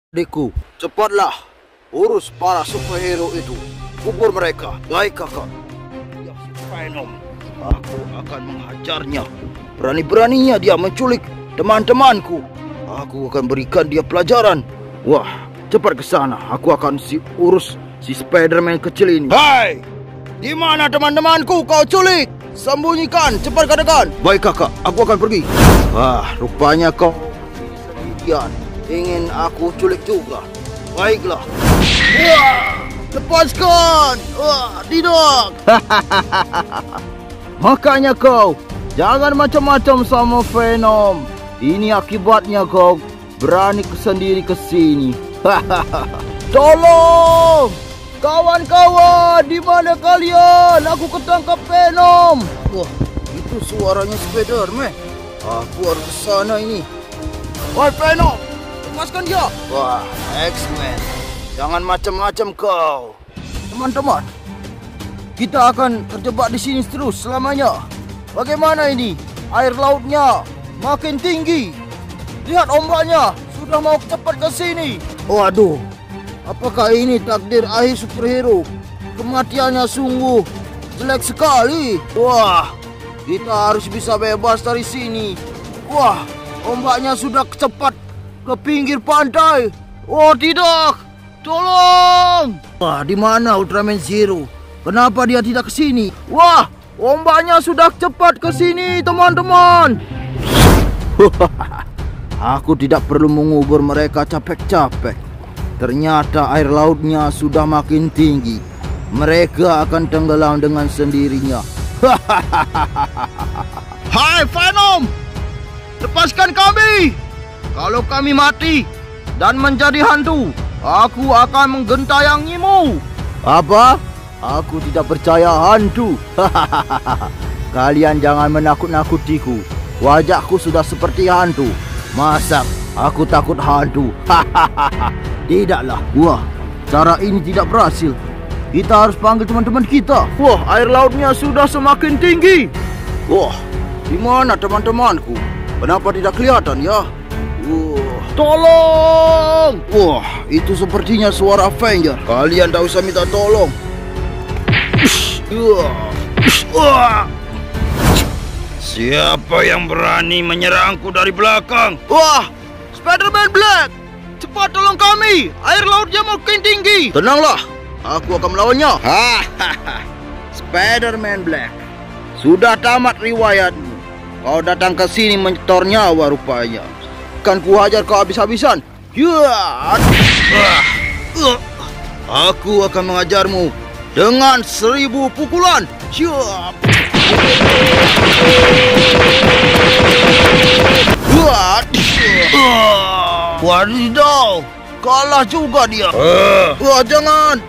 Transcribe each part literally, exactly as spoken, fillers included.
Adikku, cepatlah urus para superhero itu. Kubur mereka. Baik kakak. Ya, si Venom. Aku akan menghajarnya. Berani-beraninya dia menculik teman-temanku. Aku akan berikan dia pelajaran. Wah, cepat ke sana. Aku akan si urus si Spider-Man kecil ini. Hai! Di mana teman-temanku kau culik? Sembunyikan, cepat katakan. Baik kakak, aku akan pergi. Wah, rupanya kau sendirian. Ingin aku culik juga. Baiklah. Wah, lepaskan. Wah, tidak. Makanya kau jangan macam-macam sama Venom. Ini akibatnya kau berani sendiri ke sini. Tolong! Kawan-kawan, di mana kalian? Aku ketangkap Venom. Wah, itu suaranya Spider-Man. Aku harus ke sana ini. Woi Venom, lepaskan dia. Wah, X-Men, jangan macam-macam kau. Teman-teman, kita akan terjebak di sini terus selamanya. Bagaimana ini? Air lautnya makin tinggi. Lihat ombaknya sudah mau cepat ke sini. Waduh, apakah ini takdir akhir superhero? Kematiannya sungguh jelek sekali. Wah, kita harus bisa bebas dari sini. Wah, ombaknya sudah cepat ke pinggir pantai. Oh tidak, tolong! Wah, di mana Ultraman Zero? Kenapa dia tidak ke sini? Wah, ombaknya sudah cepat ke sini, teman-teman. Aku tidak perlu mengubur mereka capek-capek. Ternyata air lautnya sudah makin tinggi. Mereka akan tenggelam dengan sendirinya. Hai Venom, lepaskan kami. Kalau kami mati dan menjadi hantu, aku akan menggentayangimu. Apa? Aku tidak percaya hantu. Kalian jangan menakut-nakutiku. Wajahku sudah seperti hantu. Masa aku takut hantu? Tidaklah. Wah, cara ini tidak berhasil. Kita harus panggil teman-teman kita. Wah, air lautnya sudah semakin tinggi. Wah, di mana teman-temanku? Kenapa tidak kelihatan ya? Wah, tolong! Wah, itu sepertinya suara Avenger. Kalian tak usah minta tolong. Wah. Siapa yang berani menyerangku dari belakang? Wah, Spider-Man Black! Cepat tolong kami! Air lautnya makin tinggi! Tenanglah, aku akan melawannya. Hahaha, Spider-Man Black, sudah tamat riwayatmu. Kau datang ke sini menyetor nyawa rupanya. Akan kuhajar kau habis-habisan. Aku akan mengajarmu dengan seribu pukulan. Siap. Wadidaw, kalah juga dia. Wah, jangan.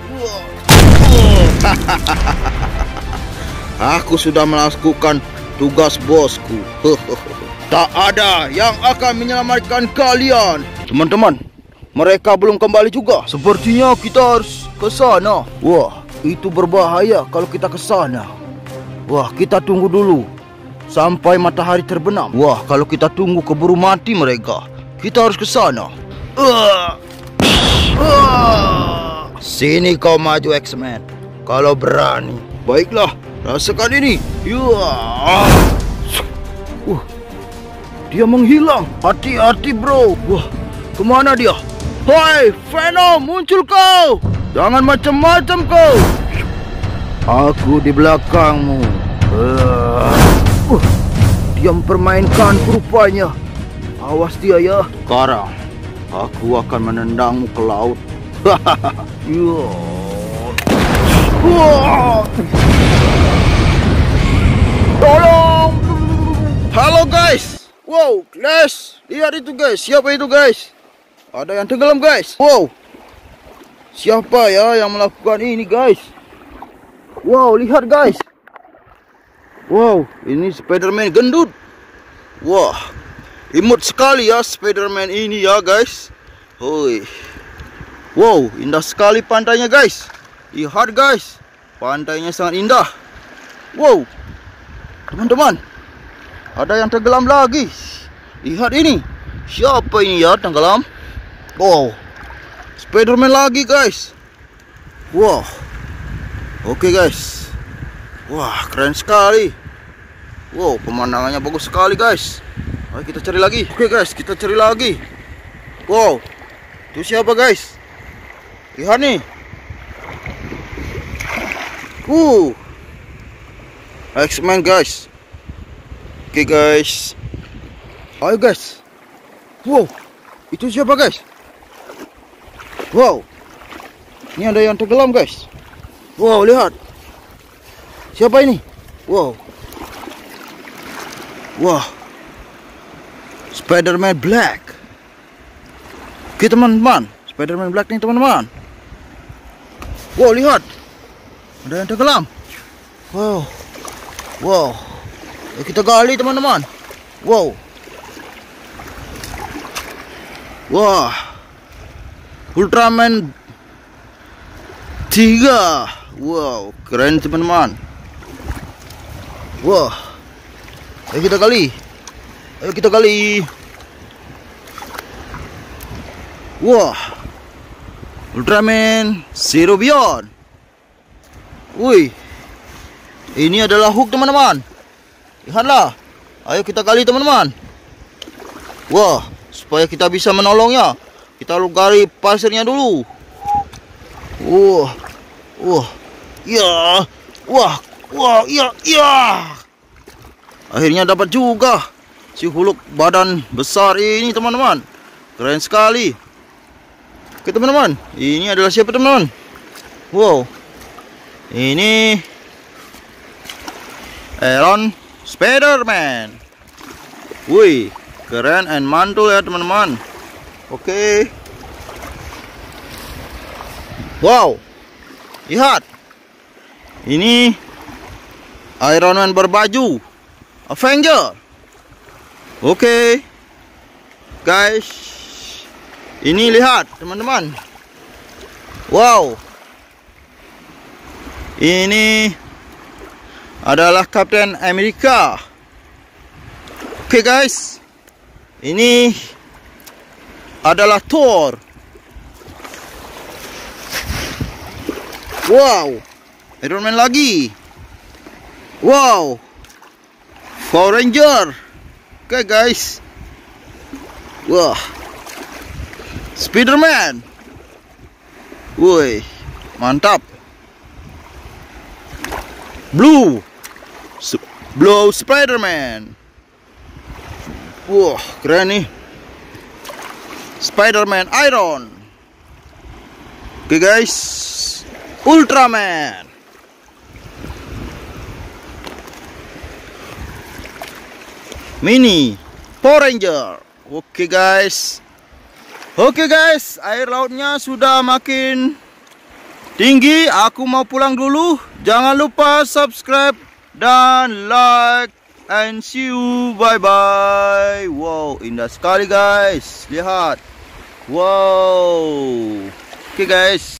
Aku sudah melakukan tugas bosku. Tak ada yang akan menyelamatkan kalian. Teman-teman, mereka belum kembali juga. Sepertinya kita harus ke sana. Wah, itu berbahaya kalau kita ke sana. Wah, kita tunggu dulu sampai matahari terbenam. Wah, kalau kita tunggu keburu mati mereka. Kita harus ke sana. Uh. Uh. Sini kau maju X-Men, kalau berani. Baiklah, rasakan ini. Uh. Uh. Dia menghilang. Hati-hati bro. Wah, kemana dia? Hai Venom, muncul kau. Jangan macam-macam kau. Aku di belakangmu. Uh, uh, dia mempermainkan rupanya. Awas dia ya. Sekarang aku akan menendangmu ke laut. Tolong. Halo guys. Wow, guys, lihat itu guys. Siapa itu guys? Ada yang tenggelam guys. Wow, siapa ya yang melakukan ini guys? Wow, lihat guys. Wow, ini Spider-Man gendut. Wah, imut sekali ya Spider-Man ini ya guys. Hoi. Wow, indah sekali pantainya guys. Lihat guys, pantainya sangat indah. Wow, teman-teman, ada yang tenggelam lagi. Lihat ini. Siapa ini ya tenggelam? Wow, Spiderman lagi guys. Wah. Oke guys. Wah, keren sekali. Wow, pemandangannya bagus sekali guys. Ayo kita cari lagi. Oke guys, kita cari lagi. Wow. Itu siapa guys? Lihat nih. Uh. X-Men guys. Oke guys. Ayo guys. Wow. Itu siapa guys? Wow. Ini ada yang tenggelam guys. Wow, lihat. Siapa ini? Wow. Wah. Spiderman Black. Oke teman-teman, Spiderman Black nih teman-teman. Wow, lihat. Ada yang tenggelam. Wow. Wow. Ayo kita gali teman-teman. Wow. Wah. Ultraman tiga. Wow, keren teman-teman. Wah. Ayo kita gali. Ayo kita gali. Wah. Ultraman Zero Beyond. Wih. Ini adalah Hulk teman-teman. Lihatlah. Ayo kita gali teman-teman. Wah, supaya kita bisa menolongnya, kita gali pasirnya dulu. Wah. Wah. Ya. Wah. Wah, iya, iya. Akhirnya dapat juga si Hulk badan besar ini teman-teman. Keren sekali. Oke teman-teman, ini adalah siapa teman-teman? Wow. Ini Iron Spiderman. Wih, keren and mantul ya teman-teman. Oke. Wow. Lihat. Ini Iron Man berbaju Avenger. Oke. Guys, ini lihat teman-teman. Wow. Ini adalah Captain America. Oke guys. Ini adalah Thor. Wow. Iron Man lagi. Wow. Power Ranger. Oke guys. Wah. Spiderman. Woi, mantap. Blue. Blue Spiderman. Wah, keren nih. Spiderman Iron. Oke guys. Ultraman. Mini Power Ranger. Oke guys. Oke guys, air lautnya sudah makin tinggi. Aku mau pulang dulu. Jangan lupa subscribe dan like and see you. Bye bye. Wow, indah sekali guys. Lihat. Wow. Oke guys.